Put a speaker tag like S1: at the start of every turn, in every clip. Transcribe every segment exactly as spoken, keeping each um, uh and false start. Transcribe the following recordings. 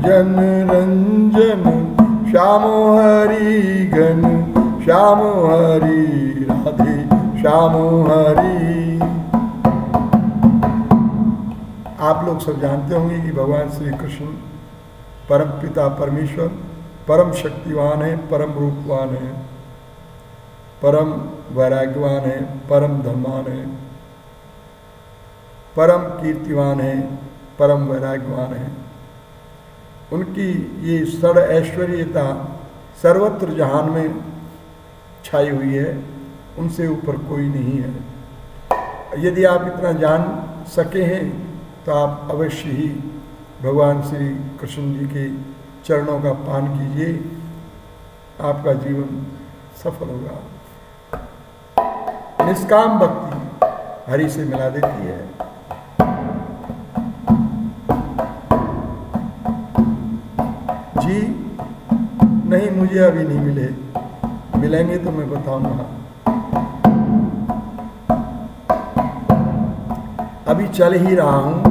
S1: भंजन रंजन श्यामो हरि घन श्यामो हरि राधे श्यामो हरि। आप लोग सब जानते होंगे कि भगवान श्री कृष्ण परम पिता परमेश्वर परम शक्तिवान है, परम रूपवान है, परम वैराग्यवान है, परम धर्मान है, परम कीर्तिवान है, परम वैराग्यवान है। उनकी ये षड ऐश्वर्यता सर्वत्र जहान में छाई हुई है, उनसे ऊपर कोई नहीं है। यदि आप इतना जान सके हैं तो आप अवश्य ही भगवान श्री कृष्ण जी के चरणों का पान कीजिए, आपका जीवन सफल होगा। निष्काम भक्ति हरि से मिला देती है। जी नहीं, मुझे अभी नहीं मिले, मिलेंगे तो मैं बताऊंगा। अभी चल ही रहा हूं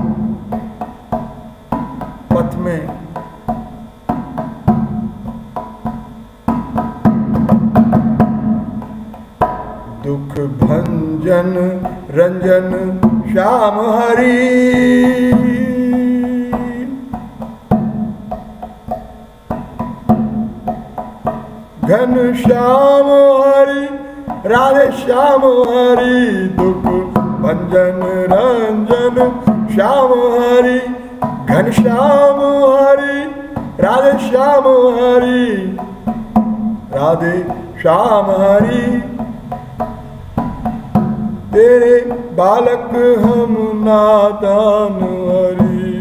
S1: पथ में, दुख भंजन रंजन श्याम हरि, घन श्याम हरि राधे श्याम हरि, दुख भंजन रंजन श्याम हरि, घन श्याम हरि राधे श्याम हरि, राधे श्याम हरि। तेरे बालक हम नादान हरि,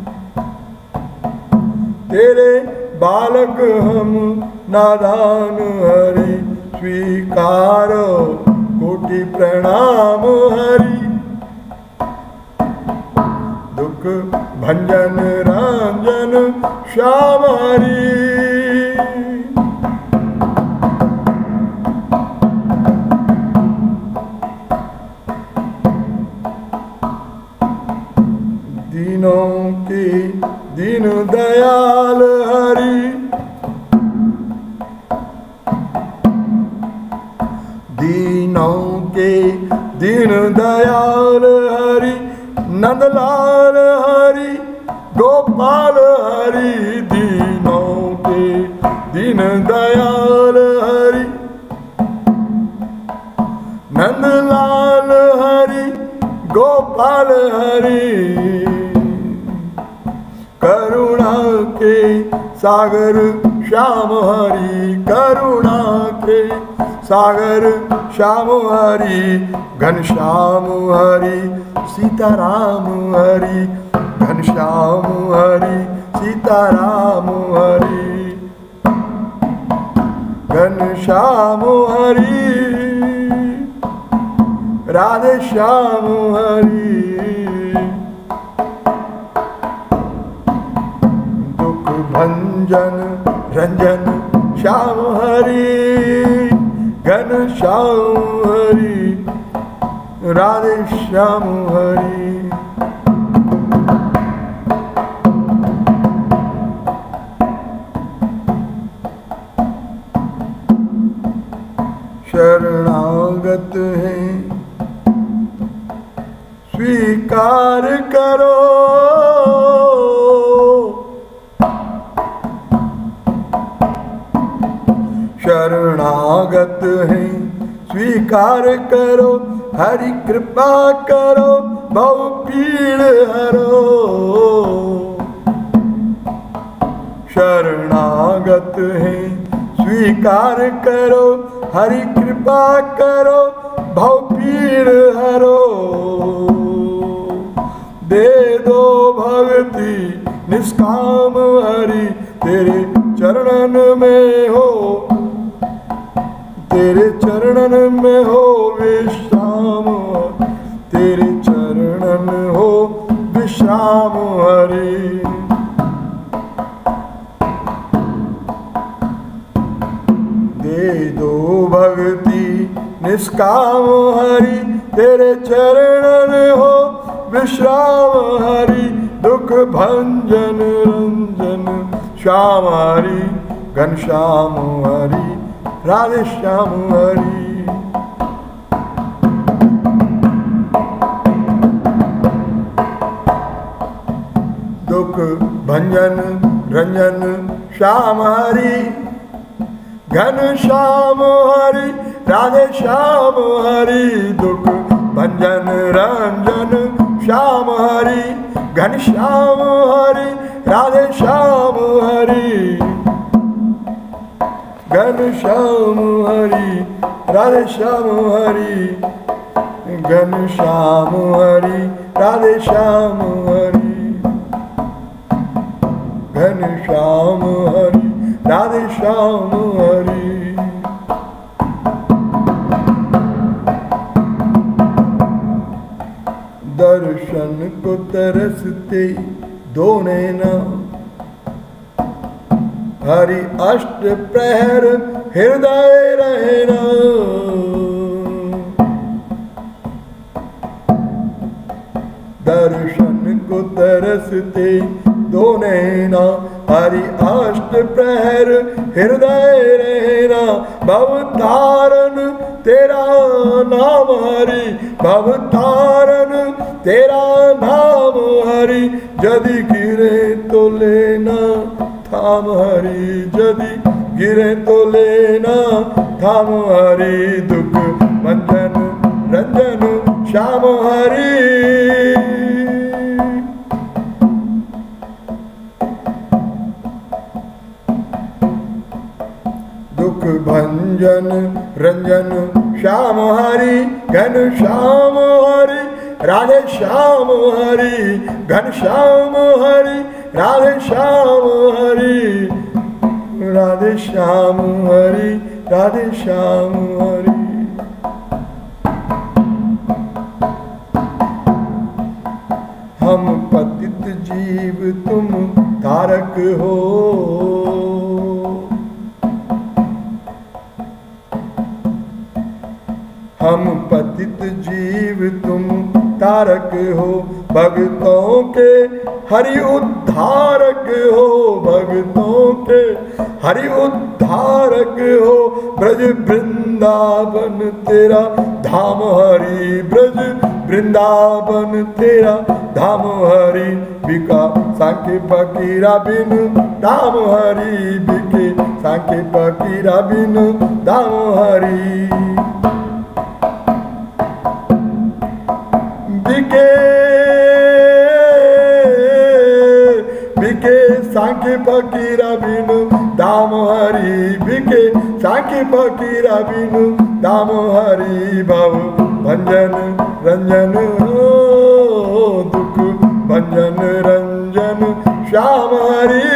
S1: तेरे बालक हम नादान हरि, स्वीकारो कोटि प्रणाम हरि, दुख भंजन रंजन श्याम हरि। दीनों के दीन दयाल हरि, दीनों के दीन दयाल हरि, नंदलाल हरि गोपाल हरि, दीनों के दीन दयाल हरि, नंदलाल हरि गोपाल हरि, करुणा के सागर श्याम हरि, करुणा के सागर श्याम हरि, घनश्याम हरि सीताराम हरि, घनश्याम हरि सीताराम हरि, घनश्याम हरि राधे श्याम हरि, दुख भंजन रंजन श्याम हरि, घनश्याम हरि राधे श्याम हरि। शरणागत हैं स्वीकार करो, शरणागत हैं स्वीकार करो, हरि कृपा करो बहु पीड़ हरो, शरणागत हैं स्वीकार करो, हरि कृपा करो भव पीड़ हरो, दे दो भक्ति निष्काम हरि, तेरे चरणन में हो, तेरे चरणन में हो विश्राम, तेरे चरणन हो विश्राम हरि, दे दो भक्ति निष्काम हरि, तेरे चरणन हो विश्राम हरि, दुख भंजन रंजन श्याम हरि घनश्याम हरि राधे श्याम हरि। दुख भंजन रंजन श्याम हरि घनश्याम हरि राधे श्याम हरि। दुख भंजन रंजन श्याम हरि घनश्याम हरि राधे श्याम हरि। घनश्याम हरि राधे श्याम हरि घनश्याम हरि राधे श्याम हरि। घनश्याम हरि राधे श्याम हरि। दर्शन को तरसते दो नैना हरि अष्ट प्रहर हृदय रहना। दर्शन को तरसते दो नैना हरि अष्ट प्रहर हृदय रहना। भवतारण तेरा नाम हरि भवतारण तेरा नाम हरि। यदि गिरे तो लेना थाम हरि यदि गिरे तो लेना थाम हरि। दुख भंजन रंजन श्याम हरि। दुख भंजन रंजन श्याम हरि घनश्याम हरि राधे श्याम हरि घनश्याम हरि राधे श्याम हरि। राधे श्याम हरि राधे श्याम हरि। हम पतित जीव तुम तारक हो। हम पतित जीव तुम तारक हो। भक्तों के हरि उद्धारक हो भक्तों के हरि उद्धारक हो। ब्रज वृंदावन तेरा धाम हरि ब्रज वृंदावन तेरा धाम हरि। बिका सांख्य फकीरा बिन धाम हरि बिके सांख्य फकीरा बिन धाम हरि। बिके बिके सांख्य फकीरा बिनु दाम हरि बिके सांख्य फकीरा बिनु दाम हरि। भव भंजन रंजन हो दुख भंजन रंजन श्याम हरि।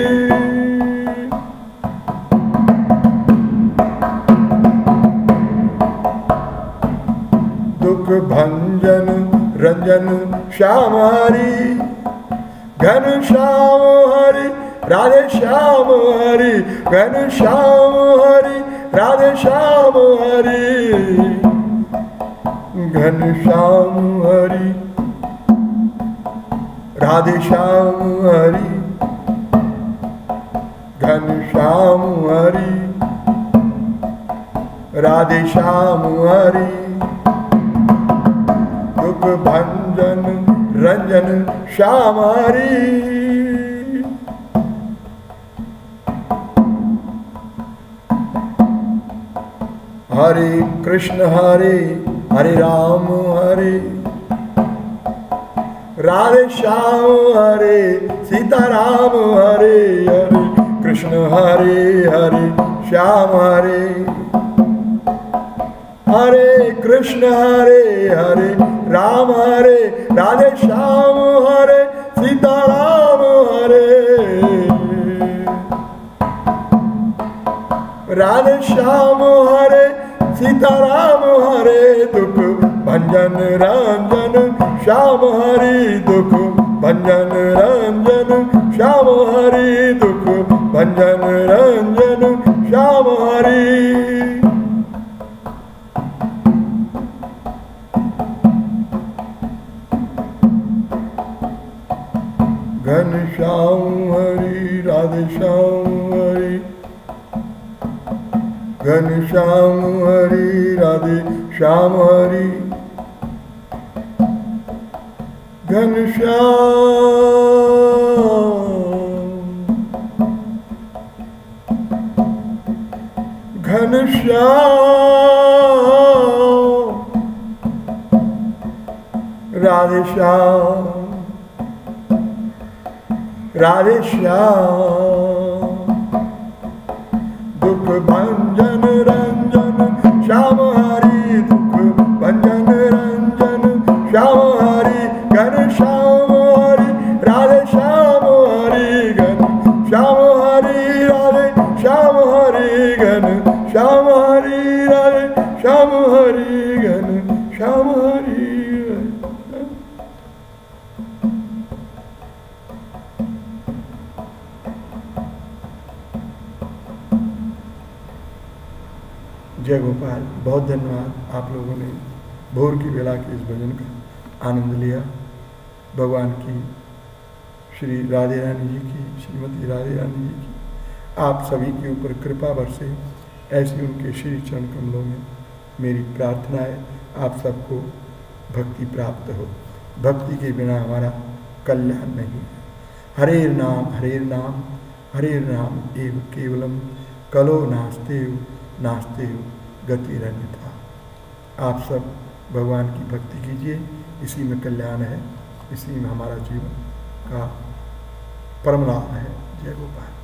S1: दुख भंजन रंजन श्याम हरि घनश्याम हरि राधे श्याम हरि घनश्याम हरि राधे श्याम हरि। घनश्याम हरि राधे श्याम हरि घनश्याम हरि राधे श्याम हरि। दुख भंजन रंजन श्याम हरि। हरे कृष्ण हरे हरे राम हरे राधे श्याम हरे सीताराम हरे। हरे कृष्ण हरे हरे श्याम हरे हरे कृष्ण हरे हरे राम हरे राधे श्याम हरे सीताराम हरे। राधे श्याम हरे सीताराम हरे। दुख भंजन रंजन श्याम हरि दुख भंजन रंजन श्याम हरि दुख भंजन रंजन श्याम हरि। घनश्याम हरि राधे श्याम हरि, घनश्याम हरि राधे श्याम हरि, घनश्याम घनश्याम राधे श्याम राधे श्याम, दुख भंजन रंजन श्याम हरि, दुख भंजन रंजन श्याम हरि, घनश्याम हरि राधे श्याम हरि, घनश्याम हरि राधे श्याम हरि, घनश्याम हरि राधे श्याम हरि, घनश्याम हरि। जय गोपाल। बहुत धन्यवाद आप लोगों ने भोर की बेला के इस भजन का आनंद लिया। भगवान की श्री राधे रानी जी की, श्रीमती राधे रानी जी की आप सभी के ऊपर कृपा बरसे, ऐसी उनके श्री चरण कमलों में मेरी प्रार्थना है आप सबको भक्ति प्राप्त हो। भक्ति के बिना हमारा कल्याण नहीं है। हरे नाम हरे नाम हरे नाम एव केवलम, कलो नास्तेव नास्तेव गतिरन्यथा। आप सब भगवान की भक्ति कीजिए, इसी में कल्याण है, इसी में हमारा जीवन का परम लाभ है। जय गोपाल।